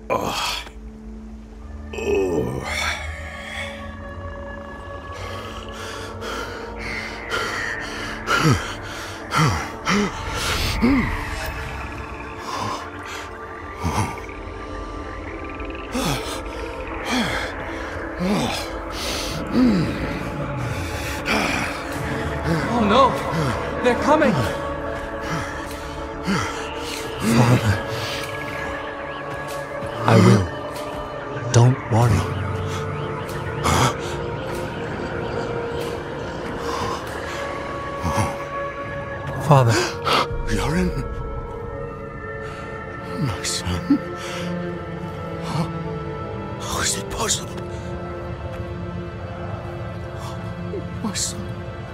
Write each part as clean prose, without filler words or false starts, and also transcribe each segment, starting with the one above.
Oh. Oh. Oh no! They're coming! Father, I will. Don't worry. Father. Yoren? My son? How is it possible? My son.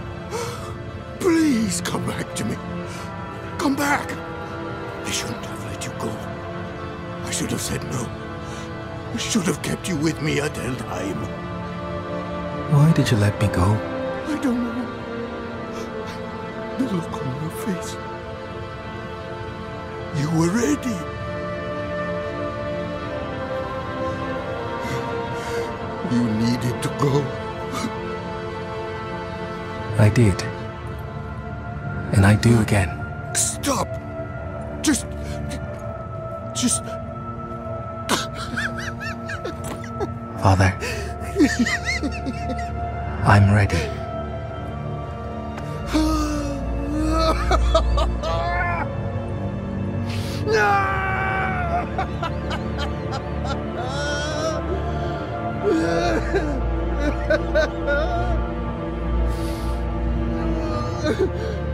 Please come back to me. Come back. I shouldn't have let you go. I should have said no. I should have kept you with me at Eldheim. Why did you let me go? I don't know. The look on your face. You were ready. You needed to go. I did. And I do again. Stop! Just... Father, I'm ready. No!